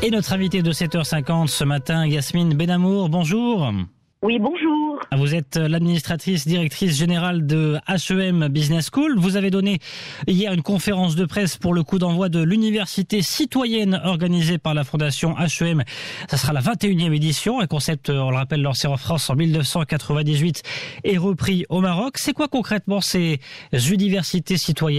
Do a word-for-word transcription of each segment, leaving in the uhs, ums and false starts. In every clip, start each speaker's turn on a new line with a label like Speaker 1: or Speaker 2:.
Speaker 1: Et notre invité de sept heures cinquante ce matin, Yasmine Benamour, bonjour.
Speaker 2: Oui, bonjour.
Speaker 1: Vous êtes l'administratrice directrice générale de H E M Business School. Vous avez donné hier une conférence de presse pour le coup d'envoi de l'université citoyenne organisée par la fondation H E M. Ça sera la vingt et unième édition, un concept, on le rappelle, lancé en France en mille neuf cent quatre-vingt-dix-huit et repris au Maroc. C'est quoi concrètement ces universités citoyennes ?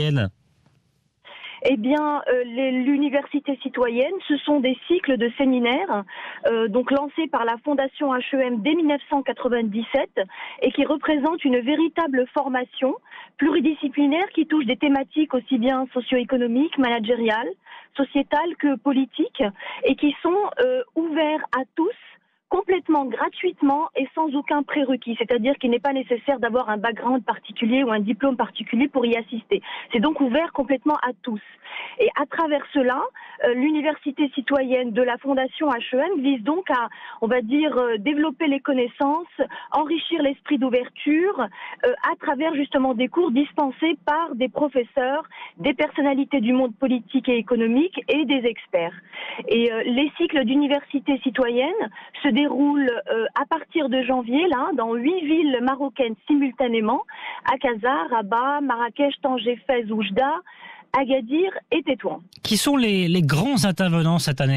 Speaker 2: Eh bien, euh, les, l'université citoyenne, ce sont des cycles de séminaires euh, donc lancés par la fondation H E M dès mille neuf cent quatre-vingt-dix-sept et qui représentent une véritable formation pluridisciplinaire qui touche des thématiques aussi bien socio-économiques, managériales, sociétales que politiques et qui sont euh, ouverts à tous, complètement gratuitement et sans aucun prérequis, c'est-à-dire qu'il n'est pas nécessaire d'avoir un background particulier ou un diplôme particulier pour y assister. C'est donc ouvert complètement à tous. Et à travers cela, euh, l'université citoyenne de la fondation H E M vise donc à, on va dire, euh, développer les connaissances, enrichir l'esprit d'ouverture euh, à travers justement des cours dispensés par des professeurs, des personnalités du monde politique et économique et des experts. Et euh, les cycles d'université citoyenne se déroule euh, à partir de janvier, là, dans huit villes marocaines simultanément, à Casa, Rabat, Marrakech, Tanger, Fès, Oujda, Agadir et Tétouan.
Speaker 1: Qui sont les, les grands intervenants cette année ?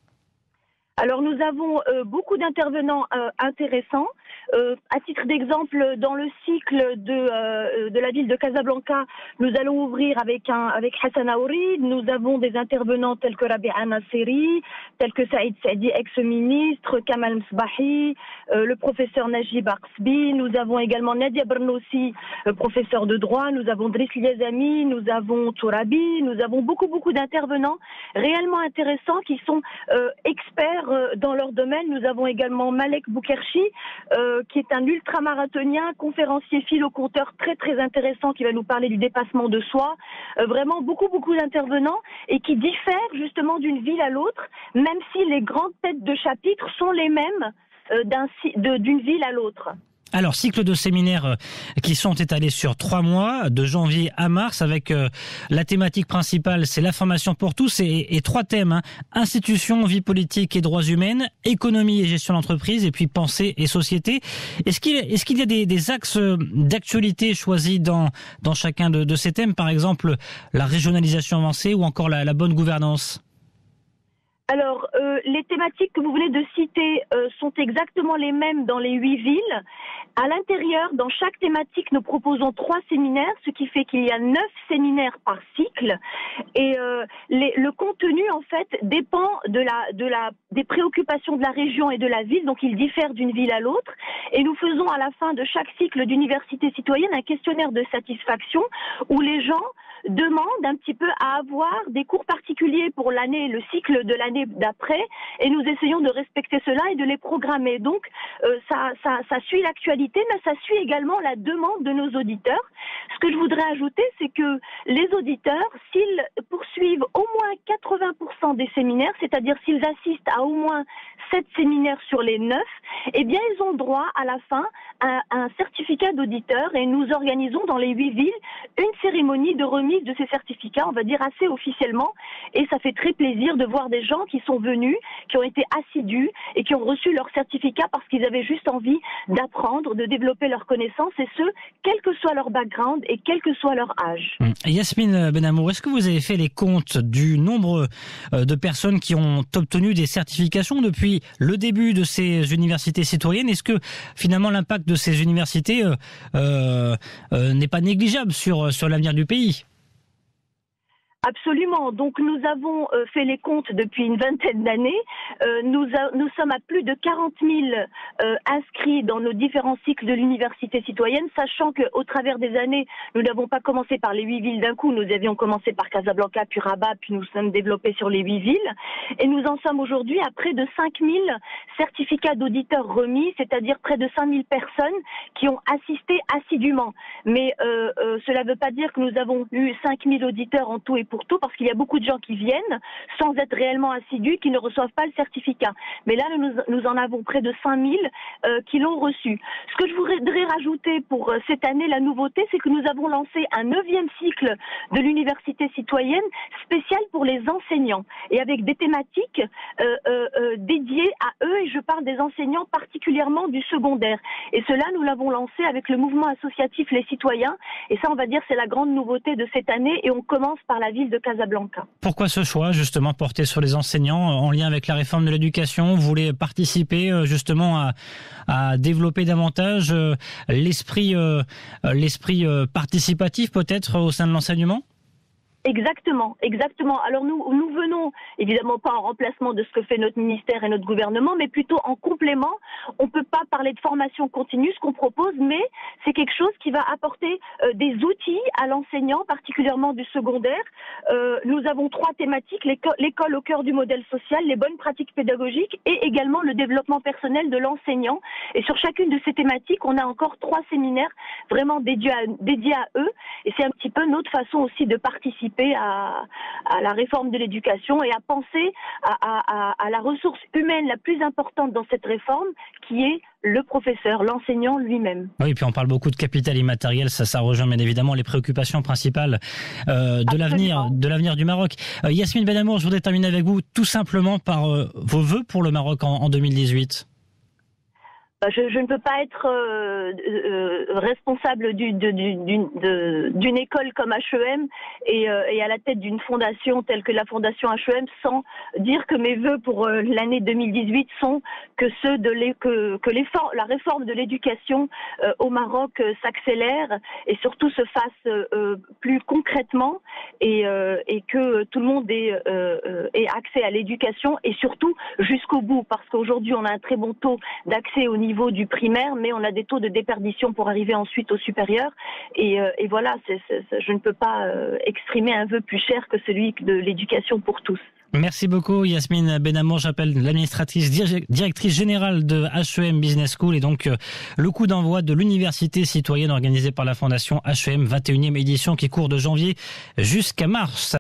Speaker 2: Alors nous avons euh, beaucoup d'intervenants euh, intéressants. Euh, à titre d'exemple, dans le cycle de euh, de la ville de Casablanca, nous allons ouvrir avec un avec Hassan Aourid. Nous avons des intervenants tels que Rabia Nasseri, tels que Saïd Saidi, ex-ministre, Kamal Msbahi, euh, le professeur Najib Arsbi. Nous avons également Nadia Bernoussi, euh, professeur de droit. Nous avons Driss Liazami, nous avons Tourabi. Nous avons beaucoup beaucoup d'intervenants réellement intéressants qui sont euh, experts dans leur domaine. Nous avons également Malek Boukerchi, euh, qui est un ultramarathonien, conférencier philo-conteur très très intéressant, qui va nous parler du dépassement de soi. Euh, vraiment beaucoup beaucoup d'intervenants et qui diffèrent justement d'une ville à l'autre, même si les grandes têtes de chapitre sont les mêmes euh, d'un, de, d'une ville à l'autre.
Speaker 1: Alors, cycle de séminaires qui sont étalés sur trois mois, de janvier à mars, avec euh, la thématique principale, c'est la formation pour tous, et, et trois thèmes, hein, institutions, vie politique et droits humains, économie et gestion d'entreprise, et puis pensée et société. Est-ce qu'il, est-ce qu'il y a des, des axes d'actualité choisis dans, dans chacun de, de ces thèmes, par exemple la régionalisation avancée ou encore la, la bonne gouvernance ?
Speaker 2: Alors, euh, les thématiques que vous venez de citer euh, sont exactement les mêmes dans les huit villes. À l'intérieur, dans chaque thématique, nous proposons trois séminaires, ce qui fait qu'il y a neuf séminaires par cycle. Et euh, les, le contenu, en fait, dépend de la, de la, des préoccupations de la région et de la ville. Donc, il diffère d'une ville à l'autre. Et nous faisons à la fin de chaque cycle d'université citoyenne un questionnaire de satisfaction où les gens demandent un petit peu à avoir des cours particuliers pour l'année, le cycle de l'année d'après, et nous essayons de respecter cela et de les programmer. Donc, euh, ça, ça, ça suit l'actualité, mais ça suit également la demande de nos auditeurs. Ce que je voudrais ajouter, c'est que les auditeurs, s'ils poursuivent au moins quatre-vingts pour cent des séminaires, c'est-à-dire s'ils assistent à au moins sept séminaires sur les neuf, eh bien, ils ont droit à la fin à un certificat d'auditeur, et nous organisons dans les huit villes une cérémonie de remise de ces certificats, on va dire assez officiellement, et ça fait très plaisir de voir des gens qui sont venus, qui ont été assidus et qui ont reçu leur certificat parce qu'ils avaient juste envie d'apprendre, de développer leurs connaissances, et ce, quel que soit leur background et quel que soit leur âge.
Speaker 1: Yasmine Benamour, est-ce que vous avez fait les comptes du nombre de personnes qui ont obtenu des certifications depuis le début de ces universités citoyennes ? Est-ce que finalement l'impact de ces universités euh, euh, euh, n'est pas négligeable sur, sur l'avenir du pays ?
Speaker 2: Absolument. Donc nous avons euh, fait les comptes depuis une vingtaine d'années. Euh, nous, a, nous sommes à plus de quarante mille euh, inscrits dans nos différents cycles de l'université citoyenne, sachant qu'au travers des années, nous n'avons pas commencé par les huit villes d'un coup. Nous avions commencé par Casablanca, puis Rabat, puis nous sommes développés sur les huit villes. Et nous en sommes aujourd'hui à près de cinq mille certificats d'auditeurs remis, c'est-à-dire près de cinq mille personnes qui ont assisté assidûment. Mais euh, euh, cela ne veut pas dire que nous avons eu cinq mille auditeurs en tout et pour tout, parce qu'il y a beaucoup de gens qui viennent sans être réellement assidus, qui ne reçoivent pas le certificat. Mais là, nous, nous en avons près de cinq mille euh, qui l'ont reçu. Ce que je voudrais rajouter pour euh, cette année, la nouveauté, c'est que nous avons lancé un neuvième cycle de l'université citoyenne spécial pour les enseignants et avec des thématiques euh, euh, euh, dédiées à eux, et je parle des enseignants particulièrement du secondaire. Et cela, nous l'avons lancé avec le mouvement associatif Les Citoyens, et ça, on va dire, c'est la grande nouveauté de cette année, et on commence par la ville de Casablanca.
Speaker 1: Pourquoi ce choix, justement, porté sur les enseignants en lien avec la réforme de l'éducation? Vous voulez participer justement à, à développer davantage l'esprit, euh, l'esprit participatif peut-être au sein de l'enseignement?
Speaker 2: Exactement, exactement. Alors nous, nous venons évidemment pas en remplacement de ce que fait notre ministère et notre gouvernement, mais plutôt en complément. On ne peut pas parler de formation continue, ce qu'on propose, mais c'est quelque chose qui va apporter euh, des outils à l'enseignant, particulièrement du secondaire. Euh, nous avons trois thématiques: l'école, l'école au cœur du modèle social, les bonnes pratiques pédagogiques et également le développement personnel de l'enseignant. Et sur chacune de ces thématiques, on a encore trois séminaires vraiment dédiés à, dédiés à eux. Et c'est un petit peu notre façon aussi de participer À, à la réforme de l'éducation et à penser à, à, à la ressource humaine la plus importante dans cette réforme, qui est le professeur, l'enseignant lui-même.
Speaker 1: Oui, et puis on parle beaucoup de capital immatériel, ça, ça rejoint bien évidemment les préoccupations principales euh, de l'avenir, de l'avenir du Maroc. Euh, Yasmine Benhamour, je voudrais terminer avec vous tout simplement par euh, vos vœux pour le Maroc en, en deux mille dix-huit.
Speaker 2: Je, je ne peux pas être euh, euh, responsable du, de, d'une, de, d'une école comme H E M et, euh, et à la tête d'une fondation telle que la fondation H E M sans dire que mes vœux pour euh, l'année deux mille dix-huit sont que ceux de les, que, que la réforme de l'éducation euh, au Maroc euh, s'accélère et surtout se fasse euh, plus concrètement et, euh, et que tout le monde ait, euh, ait accès à l'éducation et surtout jusqu'au bout, parce qu'aujourd'hui on a un très bon taux d'accès au niveau niveau du primaire, mais on a des taux de déperdition pour arriver ensuite au supérieur. Et, euh, et voilà, c'est, c'est, c'est, je ne peux pas euh, exprimer un vœu plus cher que celui de l'éducation pour tous.
Speaker 1: Merci beaucoup Yasmine Benhamour, j'appelle l'administratrice directrice générale de H E M Business School et donc euh, le coup d'envoi de l'université citoyenne organisée par la fondation H E M, vingt et unième édition qui court de janvier jusqu'à mars.